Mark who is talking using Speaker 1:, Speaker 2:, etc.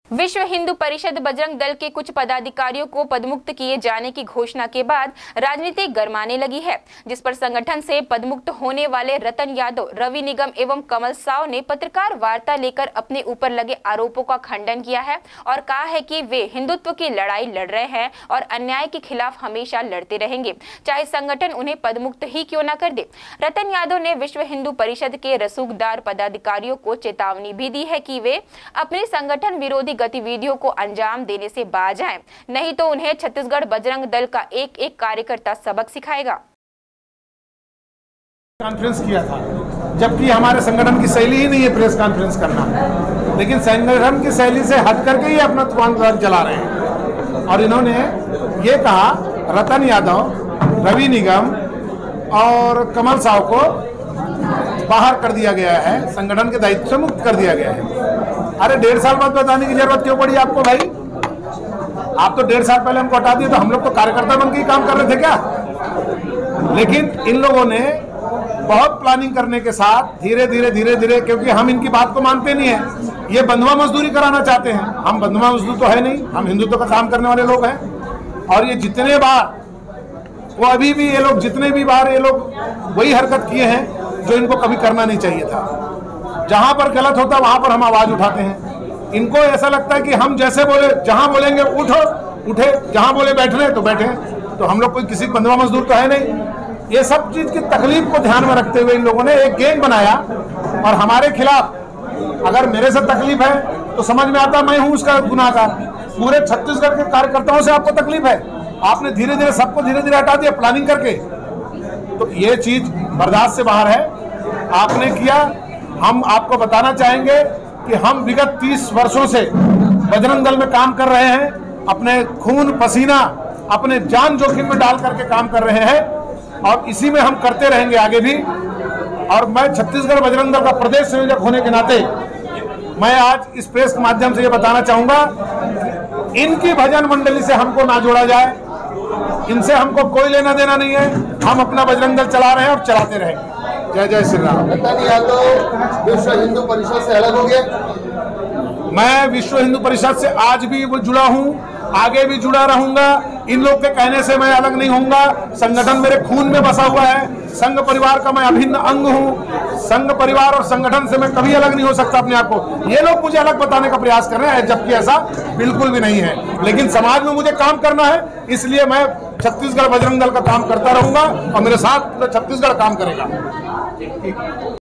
Speaker 1: विश्व हिंदू परिषद बजरंग दल के कुछ पदाधिकारियों को पदमुक्त किए जाने की घोषणा के बाद राजनीति गरमाने लगी है, जिस पर संगठन से पदमुक्त होने वाले रतन यादव, रवि निगम एवं कमल साव ने पत्रकार वार्ता लेकर अपने ऊपर लगे आरोपों का खंडन किया है और कहा है कि वे हिंदुत्व की लड़ाई लड़ रहे हैं और अन्याय के खिलाफ हमेशा लड़ते रहेंगे, चाहे संगठन उन्हें पदमुक्त ही क्यों न कर दे। रतन यादव ने विश्व हिंदू परिषद के रसूखदार पदाधिकारियों को चेतावनी भी दी है कि वे अपने संगठन विरोधी गतिविधियों को अंजाम देने से बाज आएं, नहीं तो उन्हें छत्तीसगढ़ बजरंग दल का एक एक कार्यकर्ता सबक सिखाएगा।
Speaker 2: कॉन्फ्रेंस किया था, जबकि हमारे संगठन की शैली ही नहीं है प्रेस कॉन्फ्रेंस करना, लेकिन संगठन की शैली से हट करके ही अपना तूफान चला रहे हैं। और इन्होंने ये कहा रतन यादव, रवि निगम और कमल साव को बाहर कर दिया गया है, संगठन के दायित्व से मुक्त कर दिया गया है। अरे 1.5 साल बाद बताने की जरूरत क्यों पड़ी आपको भाई? आप तो 1.5 साल पहले हमको हटा दिए, तो हम लोग तो कार्यकर्ता बन के ही काम कर रहे थे क्या? लेकिन इन लोगों ने बहुत प्लानिंग करने के साथ धीरे धीरे, क्योंकि हम इनकी बात को मानते नहीं है, ये बंधुआ मजदूरी कराना चाहते हैं। हम बंधुआ मजदूर तो है नहीं, हम हिंदुत्व का काम करने वाले लोग हैं। और ये जितने बार वो अभी भी ये लोग जितने भी बार ये लोग वही हरकत किए हैं जो इनको कभी करना नहीं चाहिए था। जहां पर गलत होता वहां पर हम आवाज उठाते हैं। इनको ऐसा लगता है कि हम जैसे बोले, जहां बोलेंगे उठे, जहां बोले बैठने तो बैठे। तो हम लोग कोई किसी बंधुआ मजदूर तो है नहीं। ये सब चीज की तकलीफ को ध्यान में रखते हुए इन लोगों ने एक गैंग बनाया और हमारे खिलाफ। अगर मेरे से तकलीफ है तो समझ में आता मैं हूं उसका गुनाहगार। पूरे छत्तीसगढ़ के कार्यकर्ताओं से आपको तकलीफ है, आपने धीरे धीरे सबको हटा दिया प्लानिंग करके। तो ये चीज बर्दाश्त से बाहर है, आपने किया। हम आपको बताना चाहेंगे कि हम विगत 30 वर्षों से बजरंग दल में काम कर रहे हैं, अपने खून पसीना, अपने जान जोखिम में डाल करके काम कर रहे हैं और इसी में हम करते रहेंगे आगे भी। और मैं छत्तीसगढ़ बजरंग दल का प्रदेश संयोजक होने के नाते मैं आज इस प्रेस के माध्यम से ये बताना चाहूंगा, इनकी भजन मंडली से हमको ना जोड़ा जाए, इनसे हमको कोई लेना देना नहीं है। हम अपना बजरंग दल चला रहे हैं और चलाते रहेंगे। जय जय श्री राम।
Speaker 3: रतन यादव विश्व हिंदू परिषद से अलग हो गया।
Speaker 2: मैं विश्व हिंदू परिषद से आज भी वो जुड़ा हूँ, आगे भी जुड़ा रहूंगा। इन लोग के कहने से मैं अलग नहीं होऊंगा। संगठन मेरे खून में बसा हुआ है, संघ परिवार का मैं अभिन्न अंग हूँ। संघ परिवार और संगठन से मैं कभी अलग नहीं हो सकता अपने आप को। ये लोग मुझे अलग बताने का प्रयास कर रहे हैं, जबकि ऐसा बिल्कुल भी नहीं है। लेकिन समाज में मुझे काम करना है, इसलिए मैं छत्तीसगढ़ बजरंग दल का काम करता रहूंगा और मेरे साथ छत्तीसगढ़ काम करेगा।